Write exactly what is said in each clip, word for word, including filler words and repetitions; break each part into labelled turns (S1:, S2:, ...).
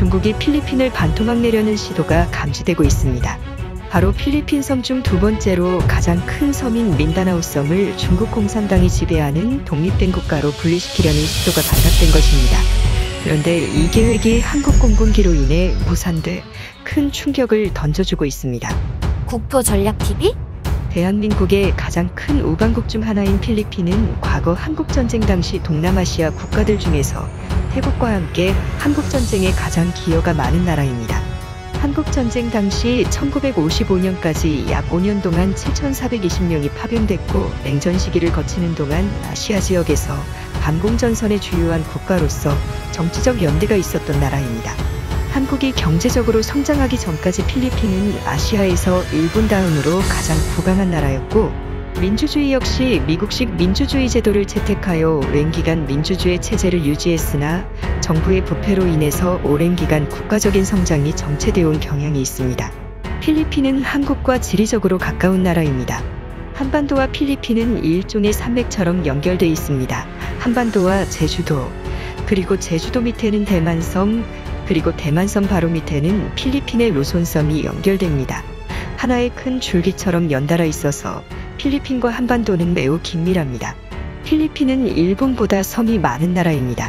S1: 중국이 필리핀을 반토막 내려는 시도가 감지되고 있습니다. 바로 필리핀 섬 중 두 번째로 가장 큰 섬인 민다나오 섬을 중국 공산당이 지배하는 독립된 국가로 분리시키려는 시도가 발각된 것입니다. 그런데 이 계획이 한국 공군기로 인해 무산돼 큰 충격을 던져주고 있습니다.
S2: 국토전략티비?
S1: 대한민국의 가장 큰 우방국 중 하나인 필리핀은 과거 한국전쟁 당시 동남아시아 국가들 중에서 태국과 함께 한국전쟁에 가장 기여가 많은 나라입니다. 한국전쟁 당시 천구백오십오 년까지 약 오 년 동안 칠천사백이십 명이 파병됐고, 냉전 시기를 거치는 동안 아시아 지역에서 반공전선의 주요한 국가로서 정치적 연대가 있었던 나라입니다. 한국이 경제적으로 성장하기 전까지 필리핀은 아시아에서 일본 다음으로 가장 부강한 나라였고, 민주주의 역시 미국식 민주주의 제도를 채택하여 오랜 기간 민주주의 체제를 유지했으나 정부의 부패로 인해서 오랜 기간 국가적인 성장이 정체되어 온 경향이 있습니다. 필리핀은 한국과 지리적으로 가까운 나라입니다. 한반도와 필리핀은 일종의 산맥처럼 연결돼 있습니다. 한반도와 제주도, 그리고 제주도 밑에는 대만섬, 그리고 대만섬 바로 밑에는 필리핀의 루손섬이 연결됩니다. 하나의 큰 줄기처럼 연달아 있어서 필리핀과 한반도는 매우 긴밀합니다. 필리핀은 일본보다 섬이 많은 나라입니다.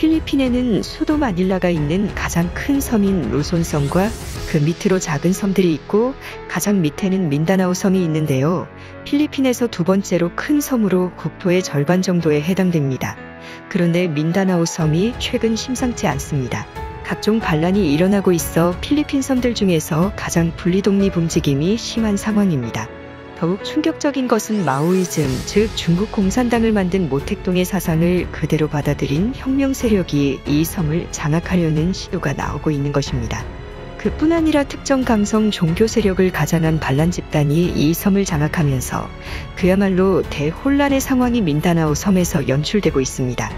S1: 필리핀에는 수도 마닐라가 있는 가장 큰 섬인 루손섬과 그 밑으로 작은 섬들이 있고, 가장 밑에는 민다나오 섬이 있는데요. 필리핀에서 두 번째로 큰 섬으로 국토의 절반 정도에 해당됩니다. 그런데 민다나오 섬이 최근 심상치 않습니다. 각종 반란이 일어나고 있어 필리핀 섬들 중에서 가장 분리독립 움직임이 심한 상황입니다. 더욱 충격적인 것은 마오이즘, 즉 중국 공산당을 만든 모택동의 사상을 그대로 받아들인 혁명 세력이 이 섬을 장악하려는 시도가 나오고 있는 것입니다. 그뿐 아니라 특정 강성 종교 세력을 가장한 반란 집단이 이 섬을 장악하면서 그야말로 대혼란의 상황이 민다나오 섬에서 연출되고 있습니다.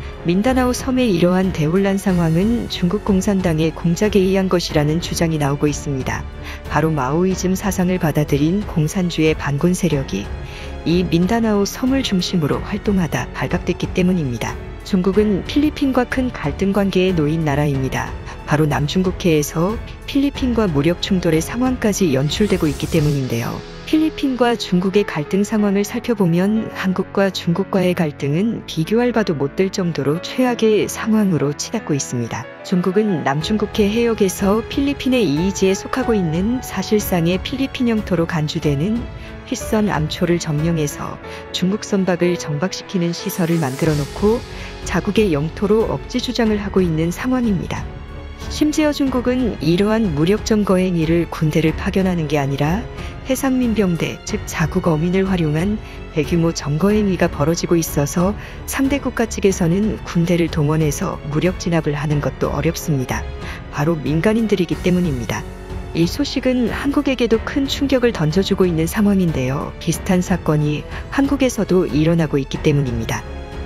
S1: 민다나오 섬의 이러한 대혼란 상황은 중국 공산당의 공작에 의한 것이라는 주장이 나오고 있습니다. 바로 마오이즘 사상을 받아들인 공산주의 반군 세력이 이 민다나오 섬을 중심으로 활동하다 발각됐기 때문입니다. 중국은 필리핀과 큰 갈등 관계에 놓인 나라입니다. 바로 남중국해에서 필리핀과 무력 충돌의 상황까지 연출되고 있기 때문인데요. 필리핀과 중국의 갈등 상황을 살펴보면 한국과 중국과의 갈등은 비교할 바도 못될 정도로 최악의 상황으로 치닫고 있습니다. 중국은 남중국해 해역에서 필리핀의 이이지에 속하고 있는 사실상의 필리핀 영토로 간주되는 휘선 암초를 점령해서 중국 선박을 정박시키는 시설을 만들어 놓고 자국의 영토로 억지 주장을 하고 있는 상황입니다. 심지어 중국은 이러한 무력 점거 행위를 군대를 파견하는 게 아니라 해상민병대, 즉 자국 어민을 활용한 대규모 점거 행위가 벌어지고 있어서 상대 국가 측에서는 군대를 동원해서 무력 진압을 하는 것도 어렵습니다. 바로 민간인들이기 때문입니다. 이 소식은 한국에게도 큰 충격을 던져주고 있는 상황인데요. 비슷한 사건이 한국에서도 일어나고 있기 때문입니다.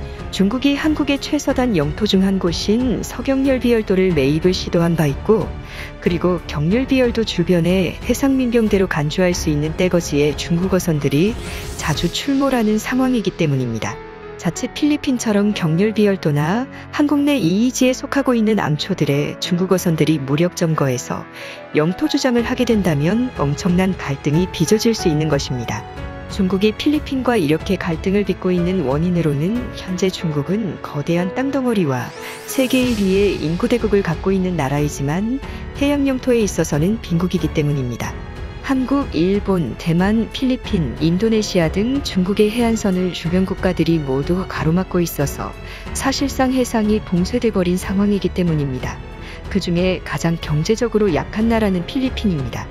S1: 중국이 한국의 최서단 영토 중 한 곳인 서경열비열도를 매입을 시도한 바 있고, 그리고 경열비열도 주변에 해상민병대로 간주할 수 있는 떼거지에 중국어선들이 자주 출몰하는 상황이기 때문입니다. 자칫 필리핀처럼 경열비열도나 한국 내 이이지에 속하고 있는 암초들에 중국어선들이 무력 점거해서 영토 주장을 하게 된다면 엄청난 갈등이 빚어질 수 있는 것입니다. 중국이 필리핀과 이렇게 갈등을 빚고 있는 원인으로는 현재 중국은 거대한 땅덩어리와 세계 일 위의 인구대국을 갖고 있는 나라이지만 해양 영토에 있어서는 빈국이기 때문입니다. 한국, 일본, 대만, 필리핀, 인도네시아 등 중국의 해안선을 주변 국가들이 모두 가로막고 있어서 사실상 해상이 봉쇄돼 버린 상황이기 때문입니다. 그 중에 가장 경제적으로 약한 나라는 필리핀입니다.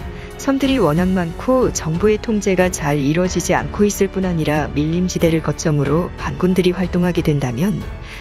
S1: 섬들이 워낙 많고 정부의 통제가 잘 이루어지지 않고 있을 뿐 아니라 밀림지대를 거점으로 반군들이 활동하게 된다면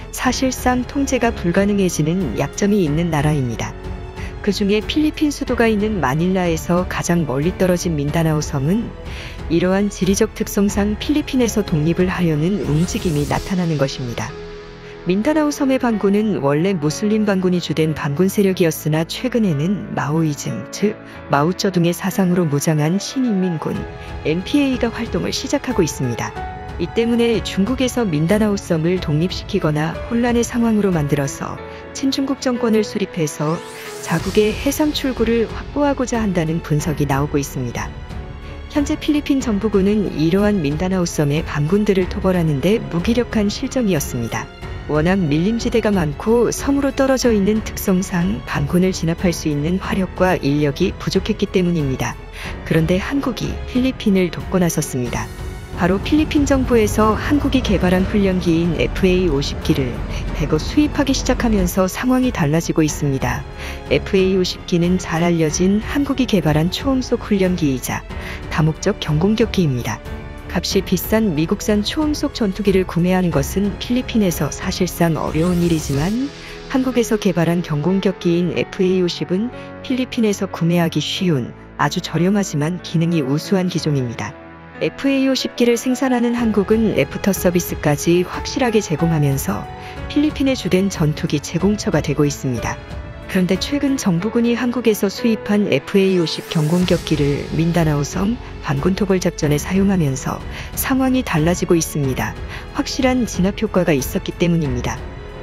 S1: 사실상 통제가 불가능해지는 약점이 있는 나라입니다. 그 중에 필리핀 수도가 있는 마닐라에서 가장 멀리 떨어진 민다나오 섬은 이러한 지리적 특성상 필리핀에서 독립을 하려는 움직임이 나타나는 것입니다. 민다나오 섬의 반군은 원래 무슬림 반군이 주된 반군 세력이었으나 최근에는 마오이즘, 즉 마오쩌둥의 사상으로 무장한 신인민군 엠피에이가 활동을 시작하고 있습니다. 이 때문에 중국에서 민다나오 섬을 독립시키거나 혼란의 상황으로 만들어서 친중국 정권을 수립해서 자국의 해상 출구를 확보하고자 한다는 분석이 나오고 있습니다. 현재 필리핀 정부군은 이러한 민다나오 섬의 반군들을 토벌하는 데 무기력한 실정이었습니다. 워낙 밀림지대가 많고 섬으로 떨어져 있는 특성상 반군을 진압할 수 있는 화력과 인력이 부족했기 때문입니다. 그런데 한국이 필리핀을 돕고 나섰습니다. 바로 필리핀 정부에서 한국이 개발한 훈련기인 에프에이 오십 기를 대거 수입하기 시작하면서 상황이 달라지고 있습니다. 에프에이 오십 기는 잘 알려진 한국이 개발한 초음속 훈련기이자 다목적 경공격기입니다. 값이 비싼 미국산 초음속 전투기를 구매하는 것은 필리핀에서 사실상 어려운 일이지만 한국에서 개발한 경공격기인 에프에이 오십은 필리핀에서 구매하기 쉬운 아주 저렴하지만 기능이 우수한 기종입니다. 에프에이 오십 기를 생산하는 한국은 애프터 서비스까지 확실하게 제공하면서 필리핀의 주된 전투기 제공처가 되고 있습니다. 그런데 최근 정부군이 한국에서 수입한 에프에이 오십 경공격기를 민다나오 섬 반군 토벌 작전에 사용하면서 상황이 달라지고 있습니다. 확실한 진압 효과가 있었기 때문입니다.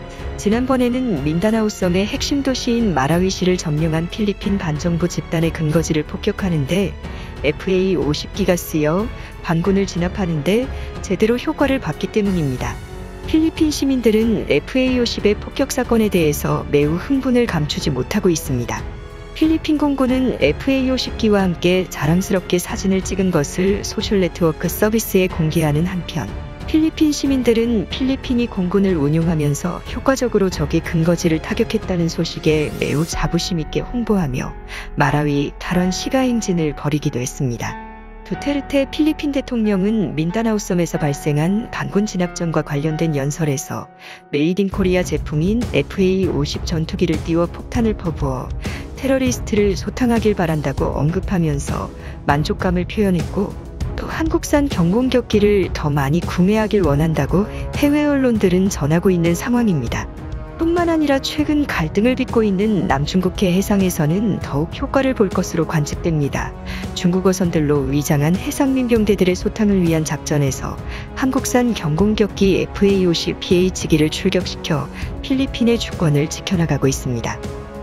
S1: 지난번에는 민다나오 섬의 핵심 도시인 마라위시를 점령한 필리핀 반정부 집단의 근거지를 폭격하는데 에프에이 오십 기가 쓰여 반군을 진압하는데 제대로 효과를 봤기 때문입니다. 필리핀 시민들은 에프에이 오십의 폭격 사건에 대해서 매우 흥분을 감추지 못하고 있습니다. 필리핀 공군은 에프에이 오십 기와 함께 자랑스럽게 사진을 찍은 것을 소셜 네트워크 서비스에 공개하는 한편 필리핀 시민들은 필리핀이 공군을 운용하면서 효과적으로 적의 근거지를 타격했다는 소식에 매우 자부심 있게 홍보하며 마라위 탈환 시가행진을 벌이기도 했습니다. 두테르테 필리핀 대통령은 민다나오 섬에서 발생한 반군 진압전과 관련된 연설에서 메이드 인 코리아 제품인 에프에이 오십 전투기를 띄워 폭탄을 퍼부어 테러리스트를 소탕하길 바란다고 언급하면서 만족감을 표현했고 또 한국산 경공격기를 더 많이 구매하길 원한다고 해외 언론들은 전하고 있는 상황입니다. 뿐만 아니라 최근 갈등을 빚고 있는 남중국해 해상에서는 더욱 효과를 볼 것으로 관측됩니다. 중국 어선들로 위장한 해상민병대들의 소탕을 위한 작전에서 한국산 경공격기 에프에이 오십 피에이치기를 출격시켜 필리핀의 주권을 지켜나가고 있습니다.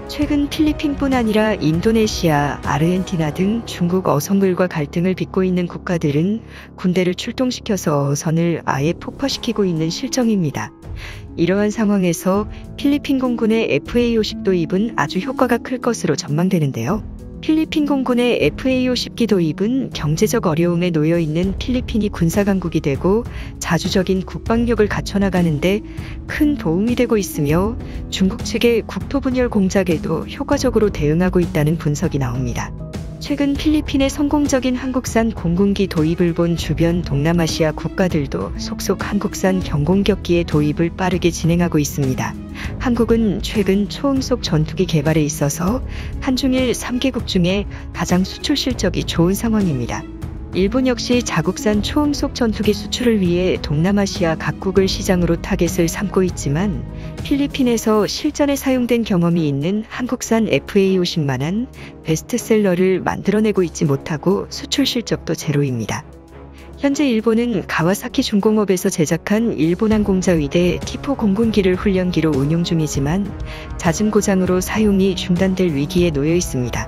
S1: 최근 필리핀뿐 아니라 인도네시아, 아르헨티나 등 중국 어선물과 갈등을 빚고 있는 국가들은 군대를 출동시켜서 어선을 아예 폭파시키고 있는 실정입니다. 이러한 상황에서 필리핀 공군의 에프에이 오십 도입은 아주 효과가 클 것으로 전망되는데요. 필리핀 공군의 에프에이 오십 기 도입은 경제적 어려움에 놓여 있는 필리핀이 군사강국이 되고 자주적인 국방력을 갖춰나가는데 큰 도움이 되고 있으며 중국 측의 국토분열 공작에도 효과적으로 대응하고 있다는 분석이 나옵니다. 최근 필리핀의 성공적인 한국산 공군기 도입을 본 주변 동남아시아 국가들도 속속 한국산 경공격기의 도입을 빠르게 진행하고 있습니다. 한국은 최근 초음속 전투기 개발에 있어서 한중일 삼 개국 중에 가장 수출 실적이 좋은 상황입니다. 일본 역시 자국산 초음속 전투기 수출을 위해 동남아시아 각국을 시장으로 타겟을 삼고 있지만 필리핀에서 실전에 사용된 경험이 있는 한국산 에프에이 오십만한 베스트셀러를 만들어내고 있지 못하고 수출 실적도 제로입니다. 현재 일본은 가와사키 중공업에서 제작한 일본항공자위대 티포 공군기를 훈련기로 운용 중이지만 잦은 고장으로 사용이 중단될 위기에 놓여 있습니다.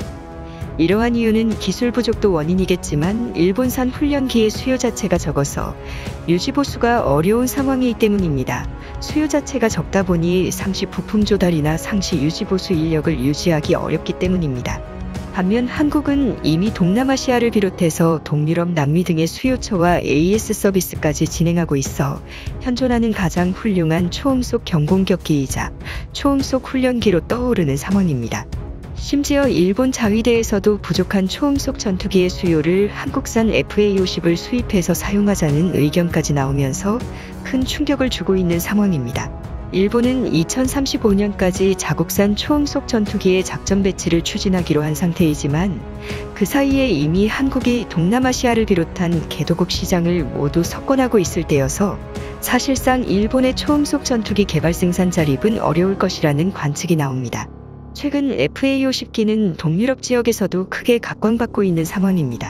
S1: 이러한 이유는 기술 부족도 원인이겠지만 일본산 훈련기의 수요 자체가 적어서 유지 보수가 어려운 상황이기 때문입니다. 수요 자체가 적다 보니 상시 부품 조달이나 상시 유지 보수 인력을 유지하기 어렵기 때문입니다. 반면 한국은 이미 동남아시아를 비롯해서 동유럽, 남미 등의 수요처와 에이에스 서비스까지 진행하고 있어 현존하는 가장 훌륭한 초음속 경공격기이자 초음속 훈련기로 떠오르는 상황입니다. 심지어 일본 자위대에서도 부족한 초음속 전투기의 수요를 한국산 에프에이 오십을 수입해서 사용하자는 의견까지 나오면서 큰 충격을 주고 있는 상황입니다. 일본은 이천삼십오 년까지 자국산 초음속 전투기의 작전 배치를 추진하기로 한 상태이지만 그 사이에 이미 한국이 동남아시아를 비롯한 개도국 시장을 모두 석권하고 있을 때여서 사실상 일본의 초음속 전투기 개발 생산 자립은 어려울 것이라는 관측이 나옵니다. 최근 에프에이 오십 기는 동유럽 지역에서도 크게 각광받고 있는 상황입니다.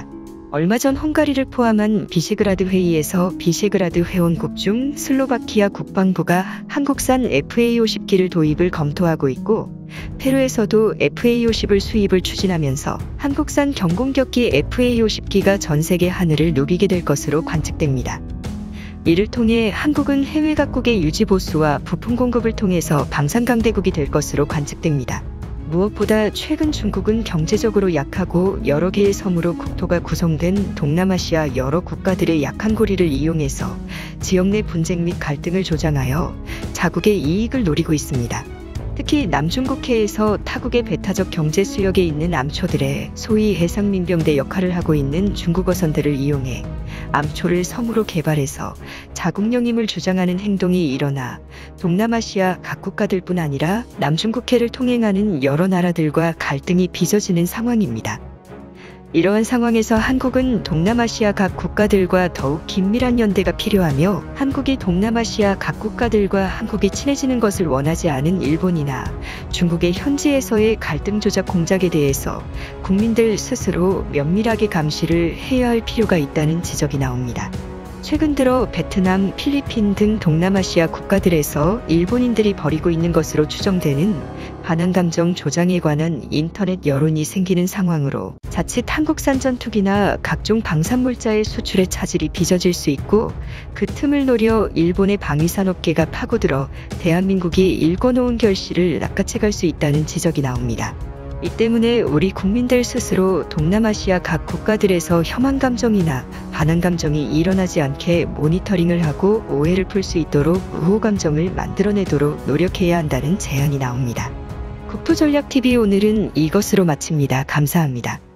S1: 얼마 전 헝가리를 포함한 비시그라드 회의에서 비시그라드 회원국 중 슬로바키아 국방부가 한국산 에프에이 오십 기를 도입을 검토하고 있고, 페루에서도 에프에이 오십을 수입을 추진하면서 한국산 경공격기 에프에이 오십 기가 전 세계 하늘을 누비게 될 것으로 관측됩니다. 이를 통해 한국은 해외 각국의 유지 보수와 부품 공급을 통해서 방산 강대국이 될 것으로 관측됩니다. 무엇보다 최근 중국은 경제적으로 약하고 여러 개의 섬으로 국토가 구성된 동남아시아 여러 국가들의 약한 고리를 이용해서 지역 내 분쟁 및 갈등을 조장하여 자국의 이익을 노리고 있습니다. 특히 남중국해에서 타국의 배타적 경제 수역에 있는 암초들의 소위 해상민병대 역할을 하고 있는 중국 어선들을 이용해 암초를 섬으로 개발해서 자국령임을 주장하는 행동이 일어나 동남아시아 각 국가들뿐 아니라 남중국해를 통행하는 여러 나라들과 갈등이 빚어지는 상황입니다. 이러한 상황에서 한국은 동남아시아 각 국가들과 더욱 긴밀한 연대가 필요하며, 한국이 동남아시아 각 국가들과 한국이 친해지는 것을 원하지 않은 일본이나 중국의 현지에서의 갈등 조작 공작에 대해서 국민들 스스로 면밀하게 감시를 해야 할 필요가 있다는 지적이 나옵니다. 최근 들어 베트남, 필리핀 등 동남아시아 국가들에서 일본인들이 벌이고 있는 것으로 추정되는 반항감정 조장에 관한 인터넷 여론이 생기는 상황으로 자칫 한국산 전투기나 각종 방산물자의 수출에 차질이 빚어질 수 있고, 그 틈을 노려 일본의 방위산업계가 파고들어 대한민국이 일궈놓은 결실을 낚아채갈 수 있다는 지적이 나옵니다. 이 때문에 우리 국민들 스스로 동남아시아 각 국가들에서 혐한 감정이나 반항 감정이 일어나지 않게 모니터링을 하고 오해를 풀 수 있도록 우호 감정을 만들어내도록 노력해야 한다는 제안이 나옵니다. 국토전략티비 오늘은 이것으로 마칩니다. 감사합니다.